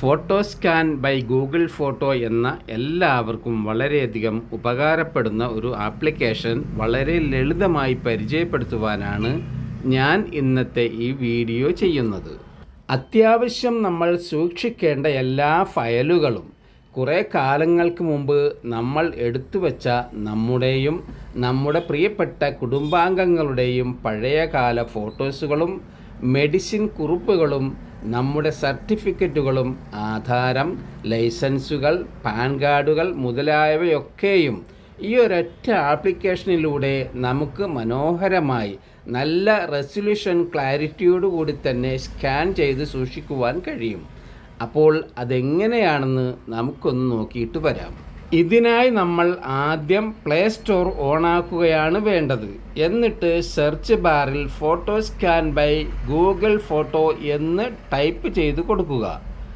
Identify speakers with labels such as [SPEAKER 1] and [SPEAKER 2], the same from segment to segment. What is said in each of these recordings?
[SPEAKER 1] Photo scan by Google photo എന്ന എല്ലാവർക്കും വളരെയധികം ഉപകാരപ്പെടുന്ന ഒരു ആപ്ലിക്കേഷൻ വളരെ ലളിതമായി പരിചയപ്പെടുത്തുവാനാണ് ഞാൻ ഇന്നത്തെ ഈ വീഡിയോ ചെയ്യുന്നത്. അത്യാവശ്യം നമ്മൾ സൂക്ഷിക്കേണ്ട എല്ലാ ഫയലുകളും കുറേ കാലങ്ങൾക്ക് മുമ്പ് നമ്മൾ എടുത്തു വച്ച നമ്മുടെയും നമ്മുടെ പ്രിയപ്പെട്ട കുടുംബാംഗങ്ങളുടെയും പഴയകാല ഫോട്ടോസുകളും മെഡിസിൻ കുറിപ്പുകളും നമ്മുടെ സർട്ടിഫിക്കറ്റുകളും ആധാരം, ലൈസൻസുകൾ, പാൻ കാർഡുകൾ മുതലായവയൊക്കെയും ഈ ഒരൊറ്റ ആപ്ലിക്കേഷനിലൂടെ നമുക്ക് മനോഹരമായി നല്ല റെസൊല്യൂഷൻ ക്ലാരിറ്റിയോടുകൂടി തന്നെ സ്കാൻ ചെയ്ത് സൂക്ഷിക്കുവാൻ കഴിയും. അപ്പോൾ അതെങ്ങനെയാണെന്ന് നമുക്കൊന്ന് നോക്കിയിട്ട് വരാം. ഇതിനായി നമ്മൾ ആദ്യം പ്ലേ സ്റ്റോർ ഓണാക്കുകയാണ് വേണ്ടത്. എന്നിട്ട് സെർച്ച് ബാറിൽ photo scan by Google photo എന്ന് ടൈപ്പ് ചെയ്ത് കൊടുക്കുക.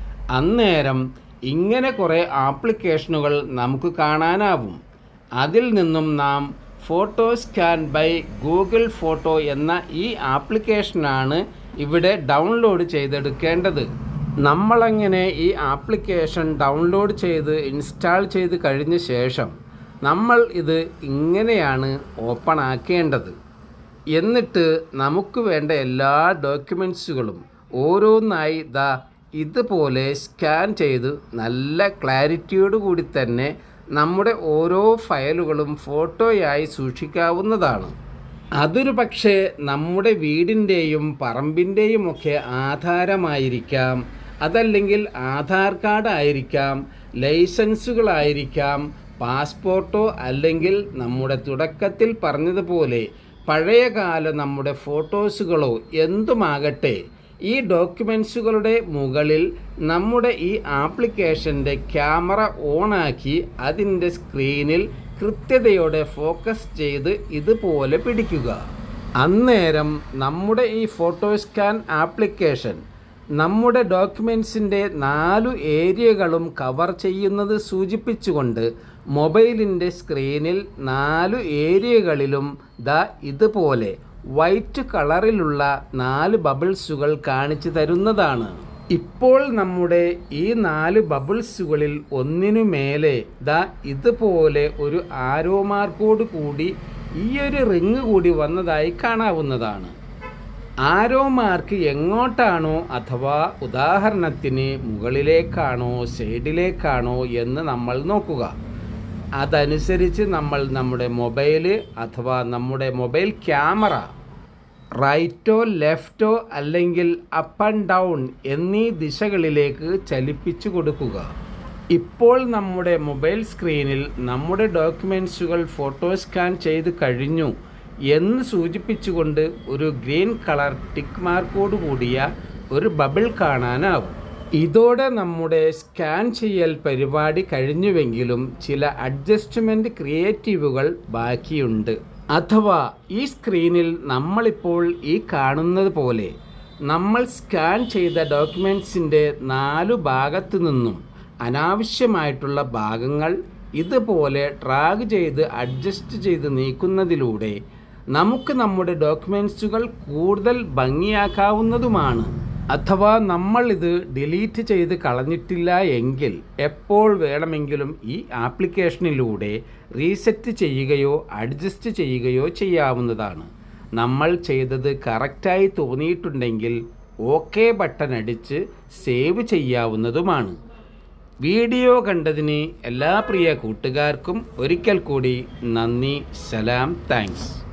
[SPEAKER 1] അന്നേരം ഇങ്ങനെ കുറേ ആപ്ലിക്കേഷനുകൾ നമുക്ക് കാണാനാവും. അതിൽ നിന്നും നാം photo scan by Google photo എന്ന ഈ ആപ്ലിക്കേഷനാണ് ഇവിടെ ഡൗൺലോഡ് ചെയ്തെടുക്കേണ്ടത്. നമ്മളങ്ങനെ ഈ ആപ്ലിക്കേഷൻ ഡൗൺലോഡ് ചെയ്ത് ഇൻസ്റ്റാൾ ചെയ്ത് കഴിഞ്ഞ ശേഷം നമ്മൾ ഇത് ഇങ്ങനെയാണ് ഓപ്പൺ ആക്കേണ്ടത്. എന്നിട്ട് നമുക്ക് വേണ്ട എല്ലാ ഡോക്യുമെൻറ്റ്സുകളും ഓരോന്നായി ഇതുപോലെ സ്കാൻ ചെയ്ത് നല്ല ക്ലാരിറ്റിയോടുകൂടി തന്നെ നമ്മുടെ ഓരോ ഫയലുകളും ഫോട്ടോയായി സൂക്ഷിക്കാവുന്നതാണ്. അതൊരു പക്ഷേ നമ്മുടെ വീടിൻ്റെയും പറമ്പിൻ്റെയും ഒക്കെ ആധാരമായിരിക്കാം, അതല്ലെങ്കിൽ ആധാർ കാർഡ് ആയിരിക്കാം, ലൈസൻസുകളായിരിക്കാം, പാസ്പോർട്ടോ അല്ലെങ്കിൽ നമ്മുടെ തുടക്കത്തിൽ പറഞ്ഞതുപോലെ പഴയകാല നമ്മുടെ ഫോട്ടോസുകളോ എന്തുമാകട്ടെ, ഈ ഡോക്യുമെൻറ്റ്സുകളുടെ മുകളിൽ നമ്മുടെ ഈ ആപ്ലിക്കേഷൻ്റെ ക്യാമറ ഓണാക്കി അതിൻ്റെ സ്ക്രീനിൽ കൃത്യതയോടെ ഫോക്കസ് ചെയ്ത് ഇതുപോലെ പിടിക്കുക. അന്നേരം നമ്മുടെ ഈ ഫോട്ടോ സ്കാൻ ആപ്ലിക്കേഷൻ നമ്മുടെ ഡോക്യുമെൻറ്റ്സിൻ്റെ 4 ഏരിയകളും കവർ ചെയ്യുന്നത് സൂചിപ്പിച്ചുകൊണ്ട് മൊബൈലിൻ്റെ സ്ക്രീനിൽ 4 ഏരിയകളിലും ഇതുപോലെ വൈറ്റ് കളറിലുള്ള 4 ബബിൾസുകൾ കാണിച്ചു തരുന്നതാണ്. ഇപ്പോൾ നമ്മുടെ ഈ 4 ബബിൾസുകളിൽ ഒന്നിനു മേലെ ഇതുപോലെ ഒരു ആരോ മാർക്കോട് കൂടി ഈ ഒരു റിങ് കൂടി വന്നതായി കാണാവുന്നതാണ്. ആരോ മാർക്ക് എങ്ങോട്ടാണോ, അഥവാ ഉദാഹരണത്തിന് മുകളിലേക്കാണോ സൈഡിലേക്കാണോ എന്ന് നമ്മൾ നോക്കുക. അതനുസരിച്ച് നമ്മൾ നമ്മുടെ മൊബൈല് അഥവാ നമ്മുടെ മൊബൈൽ ക്യാമറ റൈറ്റോ ലെഫ്റ്റോ അല്ലെങ്കിൽ അപ്പ് ആൻഡ് ഡൗൺ എന്നീ ദിശകളിലേക്ക് ചലിപ്പിച്ചു കൊടുക്കുക. ഇപ്പോൾ നമ്മുടെ മൊബൈൽ സ്ക്രീനിൽ നമ്മുടെ ഡോക്യുമെൻറ്റ്സുകൾ ഫോട്ടോ സ്കാൻ ചെയ്ത് കഴിഞ്ഞു എന്ന് സൂചിപ്പിച്ചുകൊണ്ട് ഒരു ഗ്രീൻ കളർ ടിക്ക് മാർക്കോട് കൂടിയ ഒരു ബബിൾ കാണാനാവും. ഇതോടെ നമ്മുടെ സ്കാൻ ചെയ്യൽ പരിപാടി കഴിഞ്ഞുവെങ്കിലും ചില അഡ്ജസ്റ്റ്മെൻറ്റ് ക്രിയേറ്റീവുകൾ ബാക്കിയുണ്ട്. അഥവാ ഈ സ്ക്രീനിൽ നമ്മളിപ്പോൾ ഈ കാണുന്നത് പോലെ നമ്മൾ സ്കാൻ ചെയ്ത ഡോക്യുമെൻറ്റ്സിൻ്റെ 4 ഭാഗത്തു നിന്നും അനാവശ്യമായിട്ടുള്ള ഭാഗങ്ങൾ ഇതുപോലെ ഡ്രാഗ് ചെയ്ത് അഡ്ജസ്റ്റ് ചെയ്ത് നീക്കുന്നതിലൂടെ നമുക്ക് നമ്മുടെ ഡോക്യുമെൻറ്റ്സുകൾ കൂടുതൽ ഭംഗിയാക്കാവുന്നതുമാണ്. അഥവാ നമ്മൾ ഇത് ഡിലീറ്റ് ചെയ്ത് കളഞ്ഞിട്ടില്ല എങ്കിൽ എപ്പോൾ വേണമെങ്കിലും ഈ ആപ്ലിക്കേഷനിലൂടെ റീസെറ്റ് ചെയ്യുകയോ അഡ്ജസ്റ്റ് ചെയ്യുകയോ ചെയ്യാവുന്നതാണ്. നമ്മൾ ചെയ്തത് കറക്റ്റായി തോന്നിയിട്ടുണ്ടെങ്കിൽ ഓക്കെ ബട്ടൺ അടിച്ച് സേവ് ചെയ്യാവുന്നതുമാണ്. വീഡിയോ കണ്ടതിന് എല്ലാ പ്രിയ കൂട്ടുകാർക്കും ഒരിക്കൽ കൂടി നന്ദി. സലാം. താങ്ക്സ്.